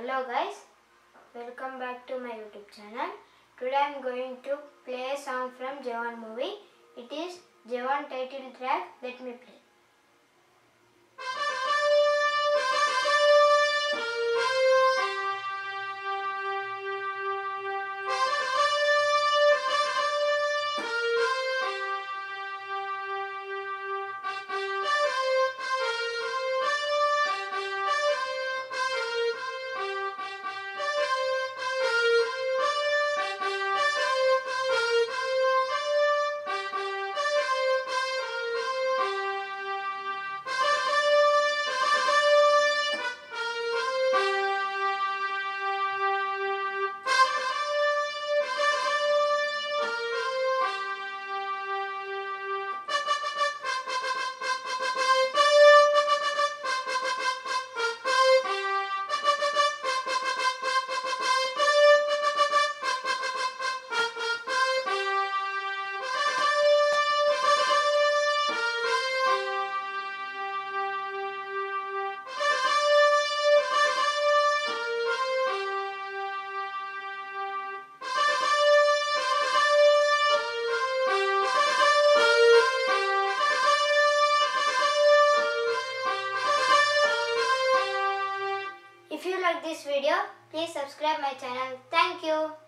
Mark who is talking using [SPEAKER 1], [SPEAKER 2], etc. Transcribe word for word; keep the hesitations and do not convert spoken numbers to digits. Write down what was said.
[SPEAKER 1] Hello guys, welcome back to my YouTube channel. Today I am going to play a song from Jawan movie. It is Jawan title track. Let me play. If you like this video, please subscribe my channel. Thank you.